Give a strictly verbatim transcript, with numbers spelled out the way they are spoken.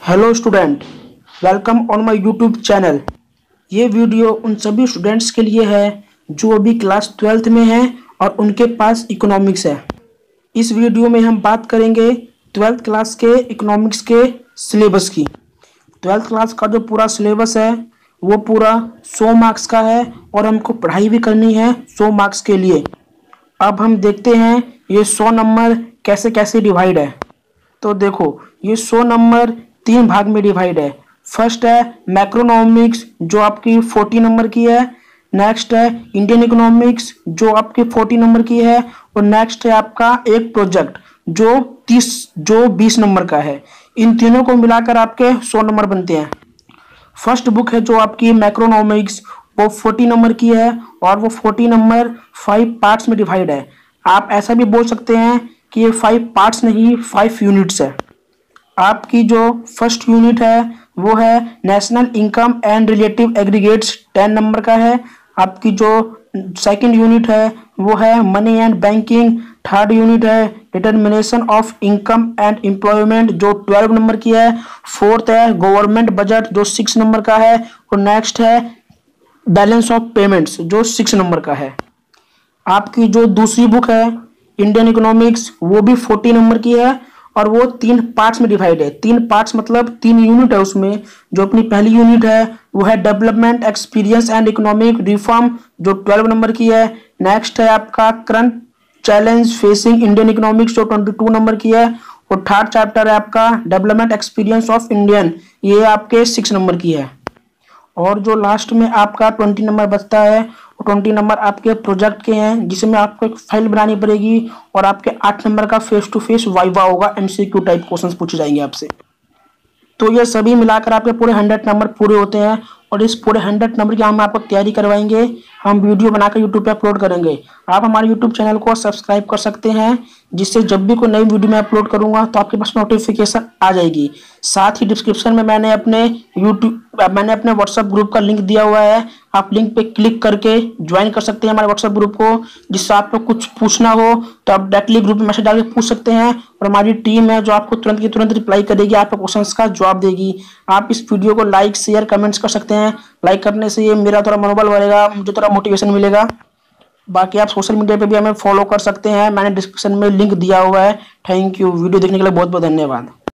Hello student, welcome on my YouTube channel. ये video उन सभी स्टूडेंट्स के लिए है जो अभी क्लास ट्वेल्थ में हैं और उनके पास इकोनॉमिक्स है। इस वीडियो में हम बात करेंगे ट्वेल्थ क्लास के इकोनॉमिक्स के सिलेबस की। ट्वेल्थ क्लास का जो पूरा सिलेबस है वो पूरा सौ मार्क्स का है और हमको पढ़ाई भी करनी है सौ मार्क्स के लिए। अब हम देखते हैं ये सौ नंबर कैसे कैसे डिवाइड है। तो देखो, ये सौ नंबर तीन भाग में डिवाइड है। फर्स्ट है मैक्रोइकोनॉमिक्स जो आपकी चालीस नंबर की है। नेक्स्ट है इंडियन इकोनॉमिक्स जो आपकी चालीस नंबर की है। और नेक्स्ट है आपका एक प्रोजेक्ट जो तीस जो बीस नंबर का है। इन तीनों को मिलाकर आपके सौ नंबर बनते हैं। फर्स्ट बुक है जो आपकी मैक्रोइकोनॉमिक्स, वो चालीस नंबर की है और वो चालीस नंबर फाइव पार्ट्स में डिवाइड है। आप ऐसा भी बोल सकते हैं कि ये फाइव पार्ट्स नहीं, फाइव यूनिट्स है। आपकी जो फर्स्ट यूनिट है वो है national income and relative aggregates, ten number का है। आपकी जो सेकंड यूनिट है वो है money and banking. Third unit है determination of income and employment जो ट्वेल्व नंबर की है। फोर्थ है गवर्नमेंट बजट जो सिक्स नंबर का है। और नेक्स्ट है बैलेंस ऑफ पेमेंट्स जो सिक्स नंबर का है। आपकी जो दूसरी बुक है इंडियन इकोनॉमिक्स, वो भी चालीस नंबर की है और वो तीन पार्ट्स में डिवाइड है। तीन पार्ट्स मतलब तीन यूनिट है उसमें। जो अपनी पहली यूनिट है वो है development experience and economic reform जो ट्वेल्व नंबर की है। नेक्स्ट है आपका current challenge facing Indian economics जो बाईस नंबर की है। और थर्ड चैप्टर है आपका डेवलपमेंट एक्सपीरियंस ऑफ इंडियन, ये आपके सिक्स नंबर की है। और जो लास्ट में आपका ट्वेंटी नंबर बचता है वो ट्वेंटी नंबर आपके प्रोजेक्ट के हैं जिसमें आपको एक फाइल बनानी पड़ेगी और आपके आठ नंबर का फेस टू फेस वाइवा होगा। एमसीक्यू टाइप क्वेश्चंस पूछे जाएंगे आपसे। तो ये सभी मिलाकर आपके पूरे हंड्रेड नंबर पूरे होते हैं और इस पूरे हंड्रेड नंबर की हम आपको तैयारी करवाएंगे। हम वीडियो बनाकर यूट्यूब पे अपलोड करेंगे। आप हमारे यूट्यूब चैनल को सब्सक्राइब कर सकते हैं जिससे जब भी कोई नई वीडियो मैं अपलोड करूंगा तो आपके पास नोटिफिकेशन आ जाएगी। साथ ही डिस्क्रिप्शन में मैंने अपने यूट्यूब मैंने अपने व्हाट्सएप ग्रुप का लिंक दिया हुआ है। आप लिंक पे क्लिक करके ज्वाइन कर सकते हैं हमारे व्हाट्सएप ग्रुप को, जिससे आपको कुछ पूछना हो तो आप डायरेक्टली ग्रुप में मैसेज डाल के पूछ सकते हैं और हमारी टीम है जो आपको तुरंत की तुरंत रिप्लाई करेगी, आपके क्वेश्चंस का जवाब देगी। आप इस वीडियो को लाइक शेयर कमेंट्स कर सकते हैं। लाइक करने से ये मेरा थोड़ा मनोबल बढ़ेगा, मुझे थोड़ा मोटिवेशन मिलेगा। बाकी आप सोशल मीडिया पे भी हमें फॉलो कर सकते हैं, मैंने डिस्क्रिप्शन में लिंक दिया हुआ है। Thank you. वीडियो देखने के लिए बहुत बहुत धन्यवाद।